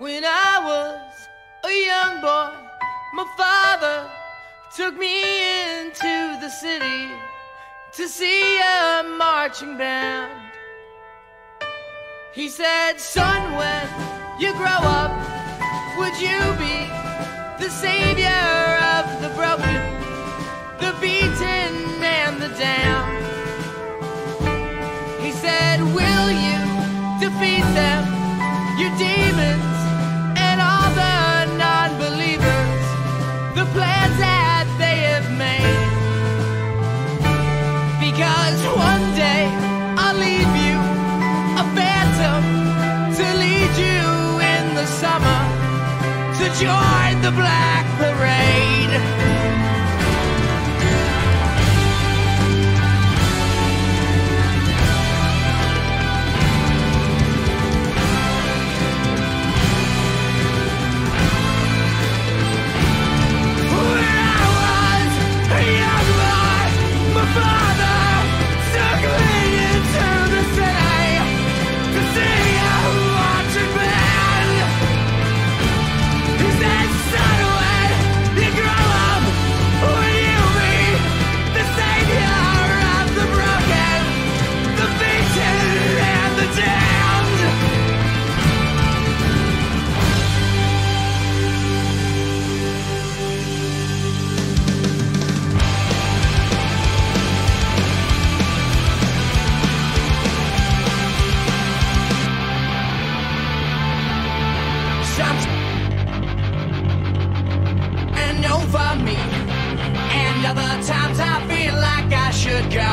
When I was a young boy, my father took me into the city to see a marching band. He said, son, when you grow up, would you be the savior of the broken, the beaten and the damned? He said, will you defeat them, your demons and all the non-believers, the plans that they have made? Because one day I'll leave you a phantom to lead you in the summer to join the Black Parade. And over me, and other times I feel like I should go.